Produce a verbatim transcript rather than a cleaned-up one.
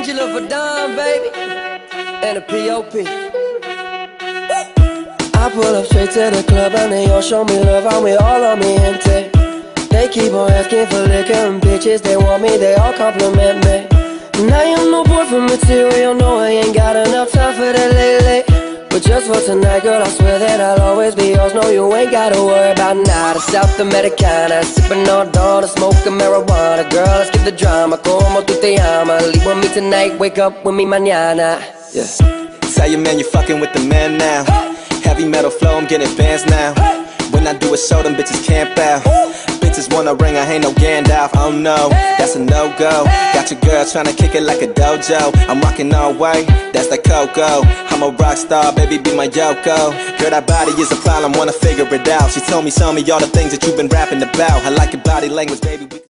Angela for Don, baby, and a P O P. I pull up straight to the club and they all show me love, and we all on me gente. They keep on asking for liquor and bitches, they want me, they all compliment me. And I am no boyfriend material, no, I ain't got enough time for that lately. But just for tonight, girl, I swear that I'll always be yours. No, you ain't gotta worry about nada. South Americana, sipping on dawn, smoking marijuana. Girl, let's get the drama, como tu te llamas. Leave with me tonight, wake up with me mañana. Yeah. Tell your man you're fucking with the man now. Heavy metal flow, I'm getting fans now. When I do a show, them bitches camp out. Bitches wanna ring, I ain't no Gandalf. Oh no, that's a no-go. Got your girl tryna kick it like a dojo. I'm rocking all white, that's the Coco. I'm a rock star, baby, be my Yoko. Girl, that body is a problem, wanna figure it out. She told me, tell me all the things that you've been rapping about. I like your body language, baby.